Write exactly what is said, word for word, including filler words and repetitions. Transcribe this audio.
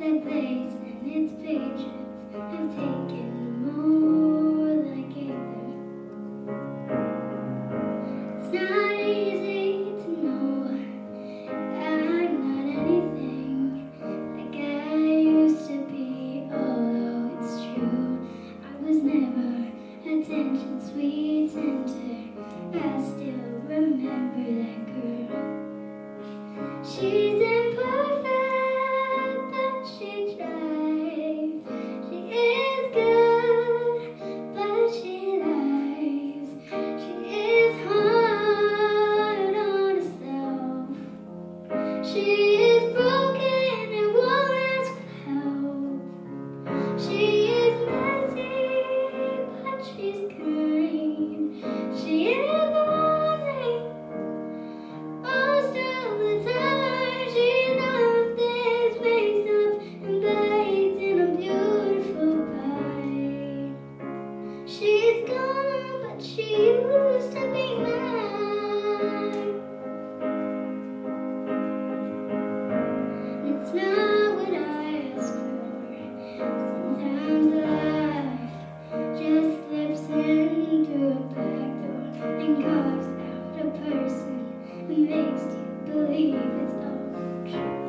That place and its patrons have taken more than I gave them. It's not easy to know I'm not anything like I used to be, although it's true I was never attention sweet center. I still remember that girl. She's imperfect, but she tries. She is good, but she lies. She is hard on herself. She is broken and won't ask for help. She is messy, but she's kind. She is lonely most of the time. She's often mixed up and baked in a beautiful pie. She's gone, but she used to be mine. It's not what I asked for. Sometimes life just slips in through a back door and carves out a person and makes you believe it's all true.